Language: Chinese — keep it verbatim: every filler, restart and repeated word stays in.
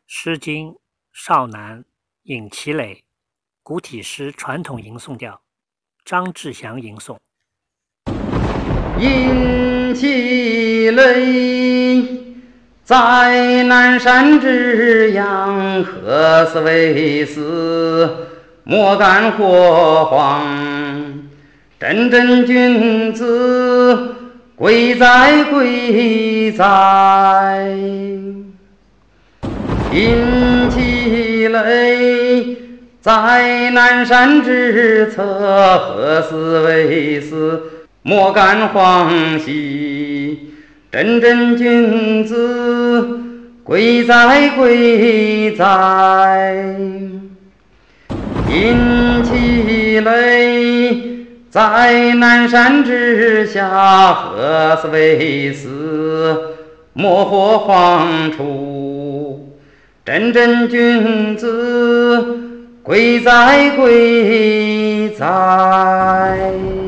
诗经少南尹其雷古体诗传统吟诵调，张志祥吟诵。 殷其雷，在南山之阳，何似为死？莫干火荒。真真君子，贵在贵在。殷其雷，在南山之侧，何似为死？莫干荒兮。真真君子，贵在贵在。殷其雷，在南山之下，何似为死？莫获荒处。真真君子，贵在贵在。